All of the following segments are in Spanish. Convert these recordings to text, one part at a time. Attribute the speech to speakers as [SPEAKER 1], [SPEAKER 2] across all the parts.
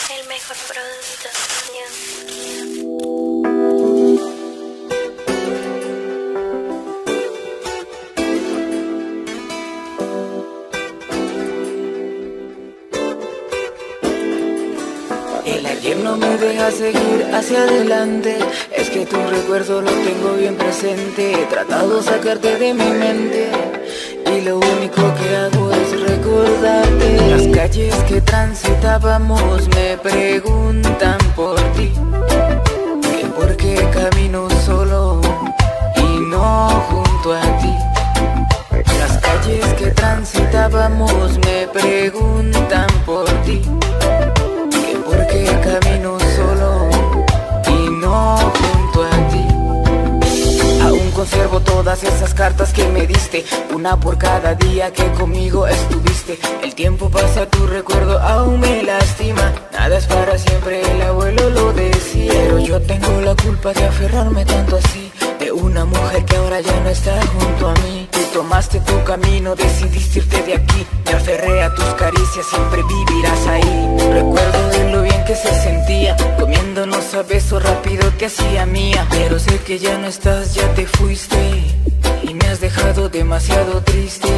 [SPEAKER 1] El mejor producto.
[SPEAKER 2] El ayer no me deja seguir hacia adelante. Es que tu recuerdo lo tengo bien presente. He tratado de sacarte de mi mente y lo único que hago es recordarte. Las calles que transitábamos me preguntan por ti, que por qué camino solo y no junto a ti. Las calles que transitábamos me preguntan por ti, porque camino solo y no junto a ti. Aún conservo todas esas cartas que me diste, una por cada día que conmigo estuviste. El tiempo pasa, tu recuerdo aún me lastima. Nada es para siempre, el abuelo lo decía. Pero yo tengo la culpa de aferrarme tanto así, de una mujer que ahora ya no está junto a mí. Tú tomaste tu camino, decidiste irte de aquí. Me aferré a tus caricias, siempre vivirás ahí. Recuerdo de lo bien que se sentía, comiéndonos a besos rápido te hacía mía. Pero sé que ya no estás, ya te fuiste y me has dejado demasiado triste.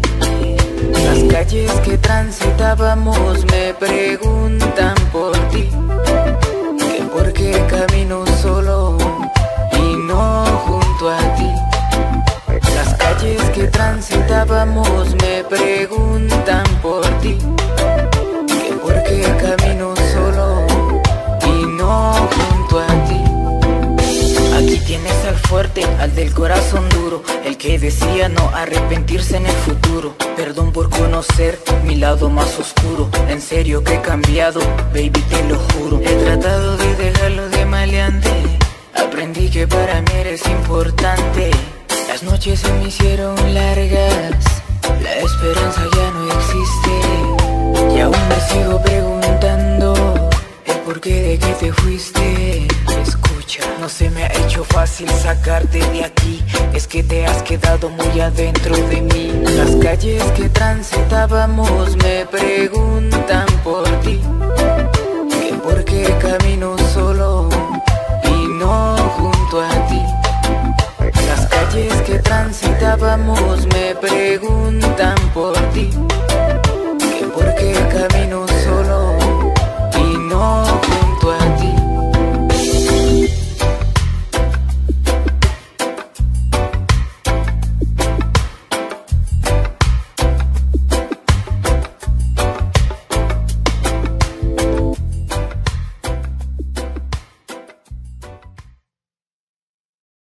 [SPEAKER 2] Las calles que transitábamos me preguntan por ti, que por qué camino solo y no junto a ti. Las calles que transitábamos me preguntan por ti, que por qué camino solo y no junto a ti. Aquí tienes al fuerte, al del corazón duro, el que decía no arrepentirse en el futuro. Perdón por conocer mi lado más oscuro, en serio que he cambiado, baby, te lo juro. He tratado de dejarlo de maleante, aprendí que para mí eres importante. Las noches se me hicieron largas, la esperanza ya no existe, y aún me sigo preguntando el porqué de que te fuiste. Escucha, no se me ha hecho fácil sacarte de aquí, es que te has quedado muy adentro de mí. Las calles que transitábamos me preguntan por